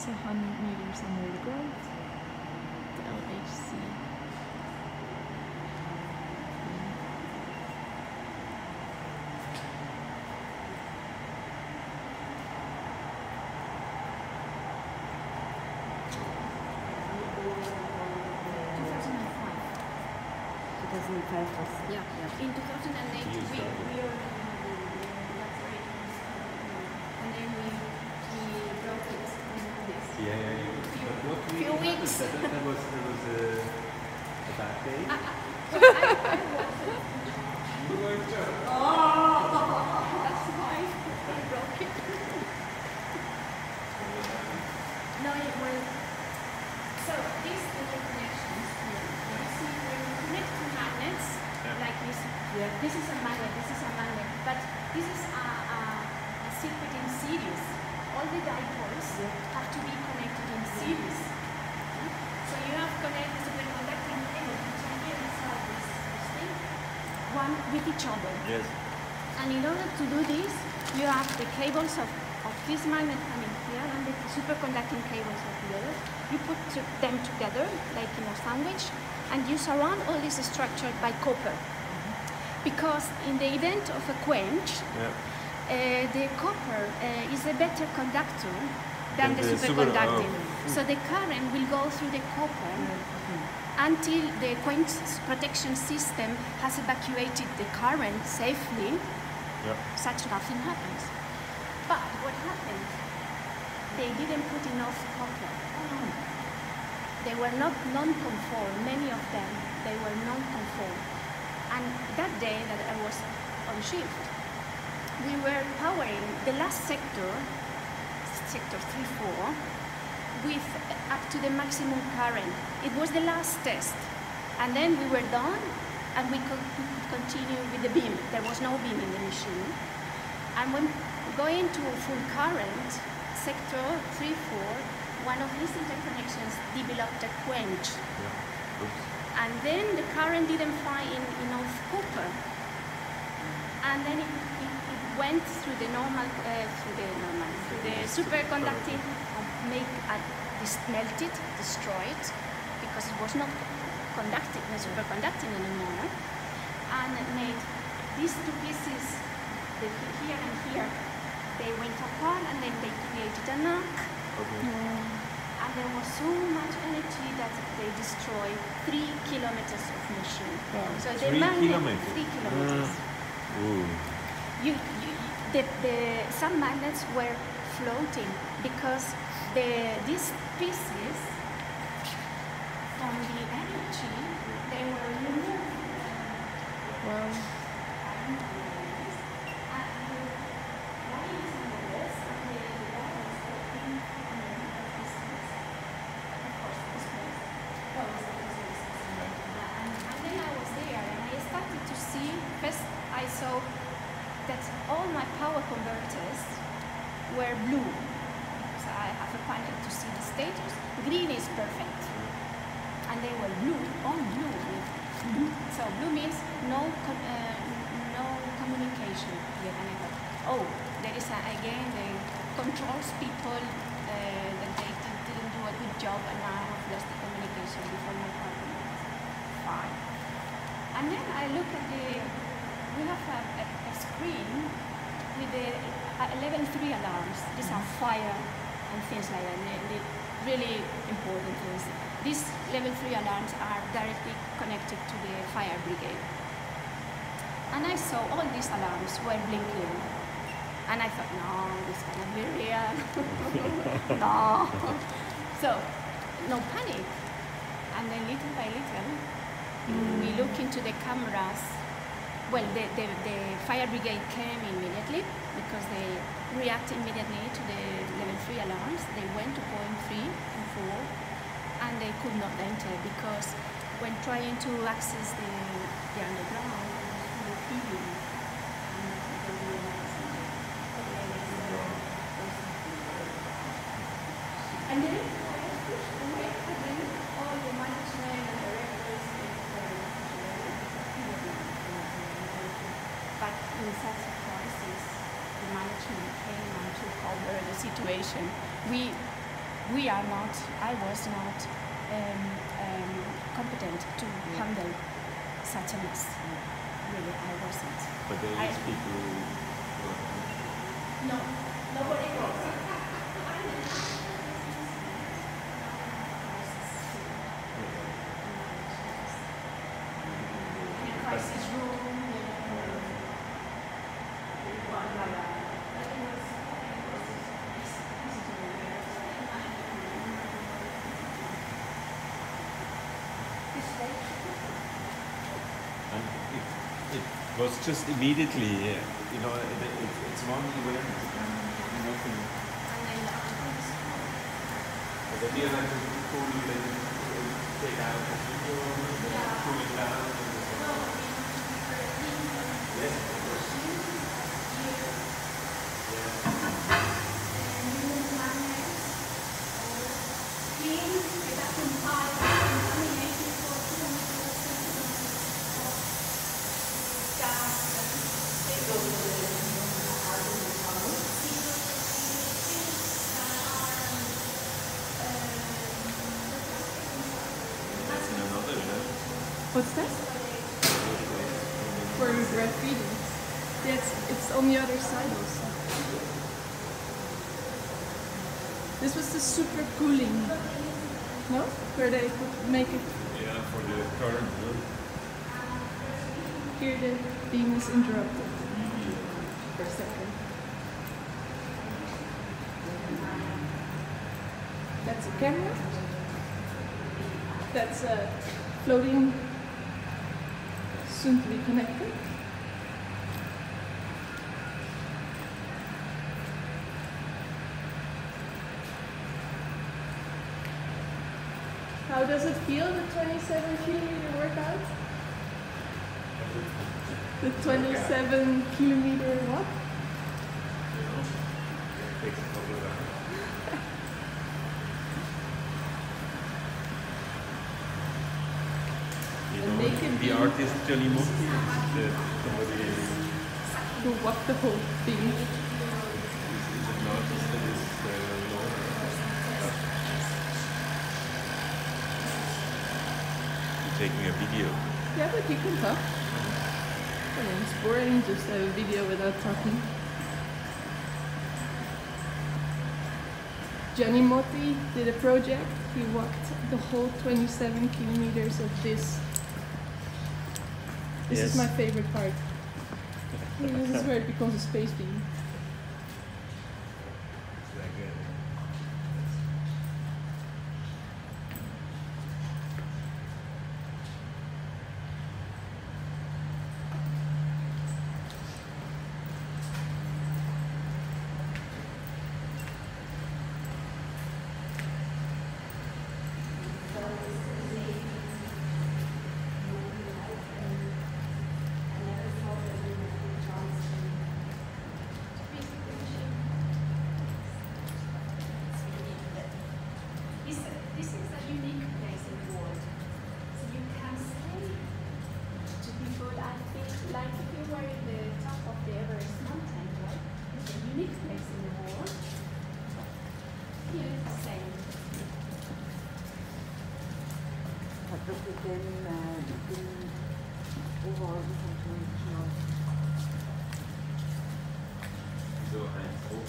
is 100 meters under the ground. The LHC. Yeah. In 2008, we were and then we broke it like this. Few weeks. That was a bad day. That's why I broke it. No, it was. So these interconnections here, you see when you connect two magnets like this. Yeah. This is a magnet. This is a magnet, but this is a circuit in series. All the dipoles have to be connected in series. So you have connected the superconducting cable, which are here inside this thing, one with each other. Yes. And in order to do this, you have the cables of this magnet coming here and the superconducting cables of the other. You put them together, like in a sandwich, and you surround all this structure by copper. Because in the event of a quench, the copper is a better conductor than the superconducting. So the current will go through the copper until the quench protection system has evacuated the current safely, such nothing happens. But what happened? They didn't put enough copper. They were not non-conform, many of them, they were non-conform. And that day that I was on shift, we were powering the last sector, sector 3-4, with up to the maximum current. It was the last test. And then we were done, and we could continue with the beam. There was no beam in the machine. And when going to full current, sector 3-4, one of these interconnections developed a quench. And then the current didn't find enough copper. And then it went through the superconducting, melted, destroyed, because it was not conducting, superconducting anymore, and made these two pieces, here and here, they went apart, and then they created an arc. And there was so much energy that they destroyed 3 kilometers of machine. So the 3 kilometers? 3 kilometers. Some magnets were floating because these pieces from the energy, they were removed. Wow. I saw that all my power converters were blue. So I have a panel to see the status. Green is perfect. And they were blue, all blue. So blue means no communication. And I thought, oh, there is again the controls people that they didn't do a good job, and I have lost the communication before my power converters. Fine. And then I look at we have a screen with the level 3 alarms. These are fire and things like that. And really important things. These level 3 alarms are directly connected to the fire brigade. And I saw all these alarms were blinking. And I thought, no, this cannot be real. No. So, no panic. And then little by little, we look into the cameras. Well, the fire brigade came immediately because they react immediately to the level 3 alarms. They went to point 3 and 4, and they could not enter because when trying to access the underground, it was full of helium. And then I was pushed away, and then all the management and the records. But in such a crisis, the management came and took over the situation. We we are not, I was not competent to handle such a mess. Really, I wasn't. But there is people who No, nobody was. In a crisis room. And it was just immediately, you know, it's one event and nothing. But then you have to pull it and take out the video, pull it down. Yes, of course. That's in another lab. What's that? For graphene. Yeah, it's on the other side also. This was the super cooling, no? Where they could make it. Yeah, for the current. Here the beam is interrupted for a second. That's a camera. That's floating, soon to be connected. How does it feel, the 27 kilometer workout? The 27 kilometer what? Takes a couple of hours. You A know, naked the beam. artist Johnny Monkey, somebody To walk the whole thing. is an artist that is taking a video. Yeah, but you can talk. I mean, it's boring just to have a video without talking. Gianni Motti did a project. He walked the whole 27 kilometers of this. This Yes. is my favorite part. This is where it becomes a space beam. It's like a, This is a unique place in the world. So you can say to people, I think, like if you were in the top of the Everest mountain, right? It's a unique place in the world. Here it's the same. so ein Hoch.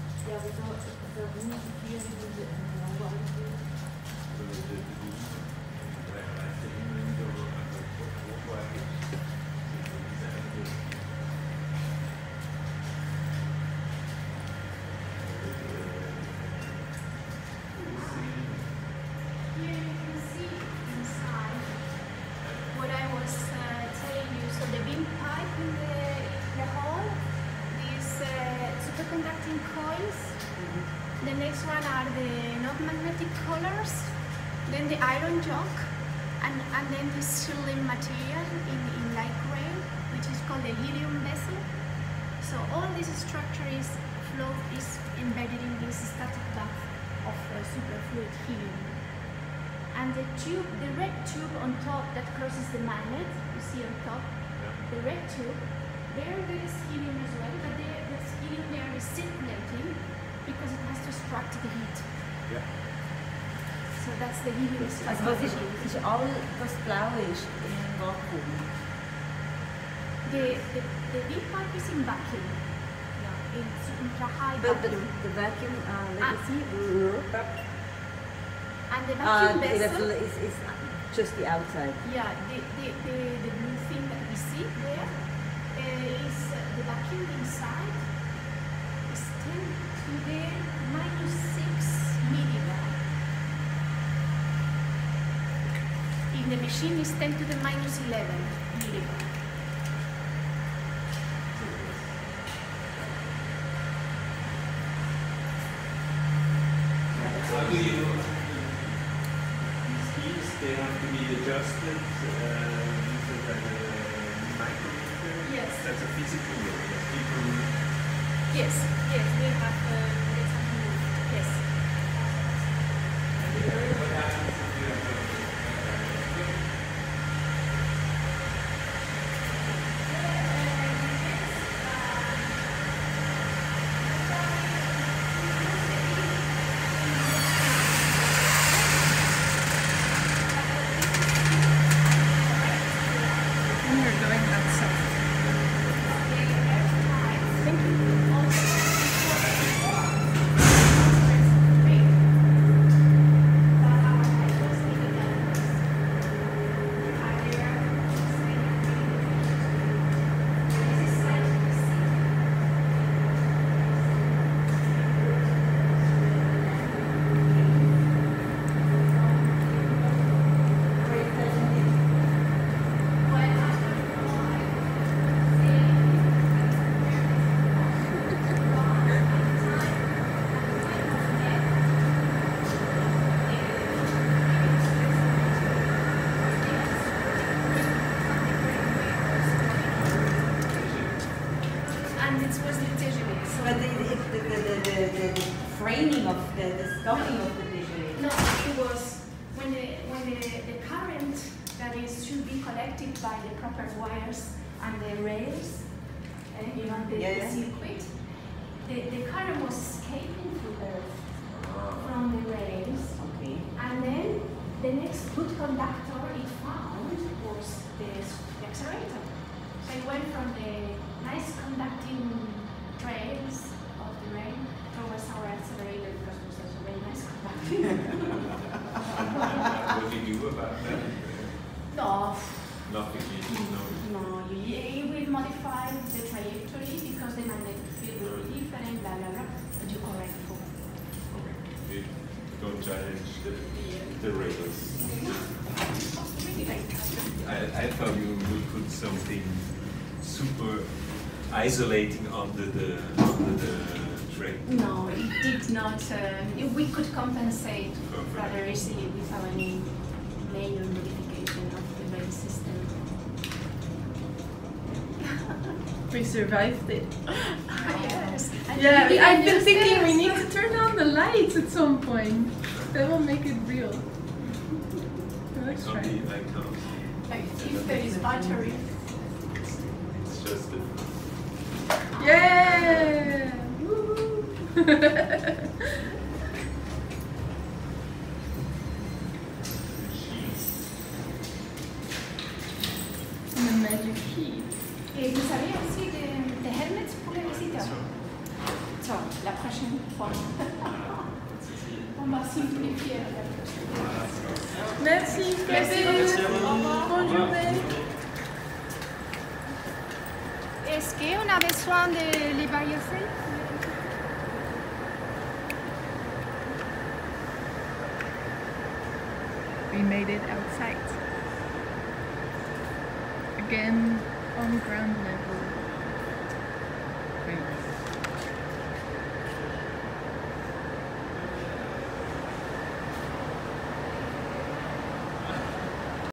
Here you can see inside what I was telling you. So the beam pipe in the hall, these superconducting coils. The next one are the non-magnetic collars, then the iron jock, and then this shielding material in light gray, which is called the helium vessel. So all this structure is embedded in this static bath of superfluid helium. And the tube, the red tube on top that crosses the magnet, you see on top, the red tube, there is helium as well, but this helium there is circulating because it has to extract the heat. Ja. So that's the helium Also was ist all das Blaue ist im Vakuum? The big part is in vacuum. Yeah, it's ultra high But vacuum. the vacuum, let me see. And the vacuum The vessel, vessel is just the outside. yeah, the blue thing that we see there is the vacuum inside is 10 to the -6 millibar. In the machine is 10 to the -11 millibar. How do you know these keys, they have to be adjusted using like a micrometer? Yes. That's a physical way. People Yes, yes, we have yes. what happens if you have And you're doing that stuff. Thank you. And it was the TGV. So But the framing of the stuffing of the déjeuner. no, it was when the current that is should be collected by the proper wires and the rails, you know, the circuit. The current was escaping from the rails, Okay. and then the next good conductor it found was the accelerator. So it went from the nice conducting trails of the rail towards our accelerator because it was also very nice conducting. what do you do about that? No, Nothing you just know. no, you will modify the trajectory because the magnetic field will be different, blah blah blah, but you correct for. You don't challenge the rails. I thought you would put something super isolating under the train. No, it did not. We could compensate rather easily without any major modification of the rail system. We survived it. Yes. Yeah, I've been thinking we need to turn on the lights at some point. That will make it real. Let's try. Something like how Like if there is battery. it's just a Yeah! Woo! And the magic key. Vous savez aussi des helmets pour les visiteurs. So, la prochaine fois. On va simplifier la prochaine fois. Merci, Merci. Bonne journée. Est-ce qu'on a besoin de l'évaluation? We made it outside. Again, on ground level.